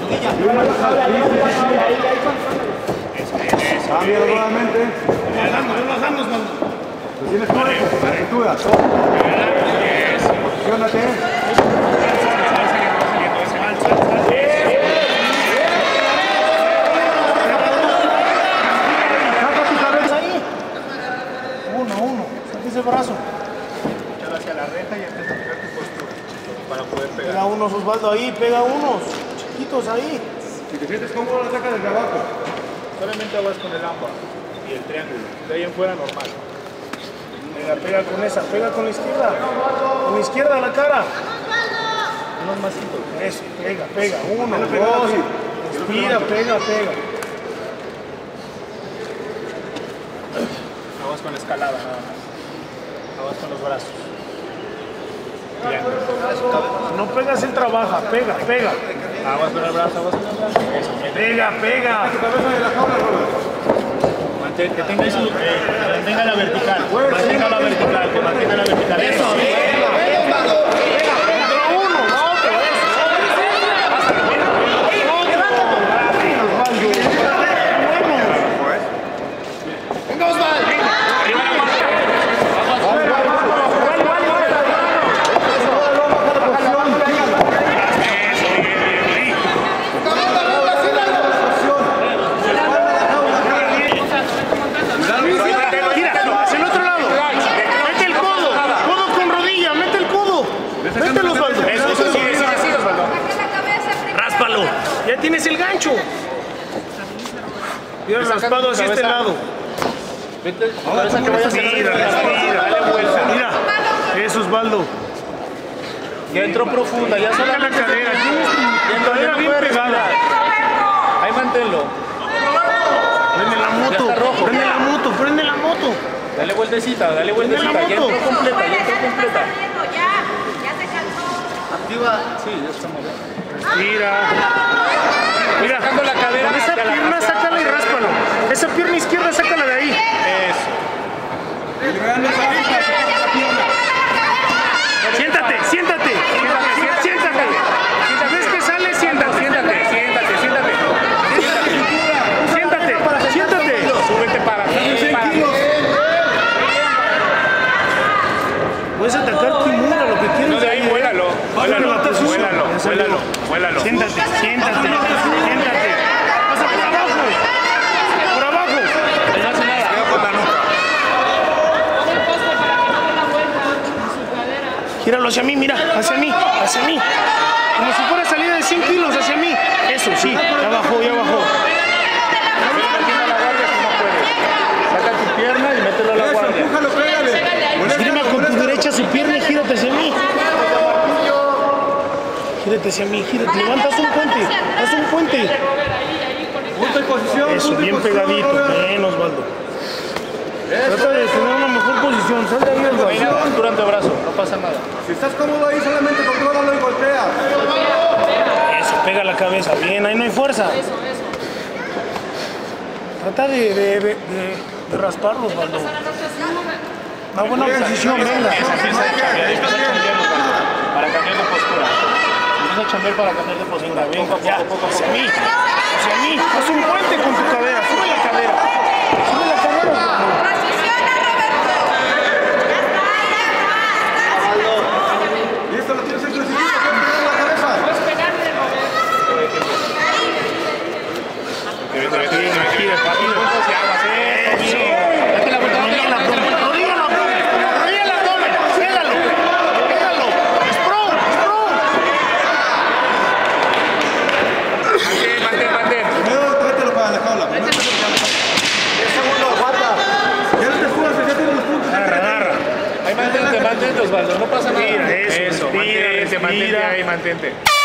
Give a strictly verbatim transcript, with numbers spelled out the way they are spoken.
Cambia nuevamente. Relajamos, man. Lo tienes con aventura. Posiciónate. Saca tu cabeza ahí. Uno, uno. Saca ese brazo. Échalo hacia la reja y empieza a tirar tu postura. Para poder pegar. Pega unos, Osvaldo, ahí. Pega unos. Chiquitos ahí. Si te sientes cómodo, la saca desde abajo. Solamente aguas con el ámbar y el triángulo. De ahí en fuera normal. Pega, pega con esa. Pega con la izquierda. Con la izquierda a la cara. Unos masitos. Eso. Pega, pega. Uno, dos. Respira, pega, pega. Aguas con la escalada nada más. Aguas con los brazos. No pegas, él trabaja. Pega, pega. Aguas con el brazo, aguas con el brazo. Eso. Pega, pega. Mantén, que tenga eso, que mantenga la vertical. Mantenga la vertical, que mantenga la vertical. Eso. Ya tienes el gancho. Mira raspado hacia este lado. Vete, cabeza que vaya a Respira, respira, dale vuelta. Mira, eso Osvaldo. Ya entró profunda, ya Saca la cadera. Tienes tu cadera bien pegada. Ahí manténlo. Prende la moto, prende la moto, prende la moto. Dale vueltecita, dale vueltecita. Ya entró completa, ya entró completa. Activa, sí, ya está moviendo. Respira. Mira, Sacando la cadera con esa hacia la- pierna hacia- sácala y ráspalo. Esa pierna izquierda sácala de ahí. Eso. Siéntate, siéntate. Siéntate. Si ves que sale, siéntate. Siéntate, siéntate, siéntate. Siéntate, siéntate. Súbete para ti, para ti. Puedes atacar Kimura, lo que quieras. No, de ahí vuélalo. Vuélalo, levantas uno. vuélalo, Ya salió. vuélalo, vuélalo. Siéntate, siéntate, siéntate. Pasa por abajo. Por abajo. No hace nada. Con la nuca. Gíralo hacia mí, mira, hacia mí, hacia mí. Como si fuera salida de cien kilos hacia mí. Eso, sí, ya bajó, ya bajó. Saca tu pierna y mételo a la guardia. Esgrima con tu derecha su pierna y gírate hacia mí. Gírate hacia mí, gírate. Levantas un puente, haz un puente. Punto y posición. Eso, bien pegadito. Bien, Osvaldo. Trata de tener una mejor posición. Sal de ahí, Osvaldo. Durante el brazo, no pasa nada. Si estás cómodo ahí, solamente contrólalo y golpea. Eso, pega la cabeza. Bien, ahí no hay fuerza. Trata de, de, de, de, de rasparlo, Osvaldo. Una buena posición, venga. Empieza a chambear, empieza a chambear para cambiar de postura. Empieza a chambear para cambiar de postura. Venga, Poco a ya, poco, poco a hacia poco. mí, hacia mí. Haz un puente con tu cadera. Sube la cadera. Sube la cadera, Osvaldo. Listo, lo tienes en crucifijo, tienes la cabeza. Gira, gira, gira. Eso. Date la vuelta. Rodilla al abdomen. Rodilla al abdomen. Rodilla al abdomen. Pégalo. Pégalo. Sprung, sprung. Mantén, mantén, mantén. Primero tráetelo para la jaula. Primero tráetelo para la jaula. diez segundos, guarda. Ya no te subas, ya tienes los puntos. Agarra, agarra. Ahí mantente, mantente, Osvaldo, no pasa nada. Respira, eso, Eso, respira, mantente, mantente respira. ahí, mantente.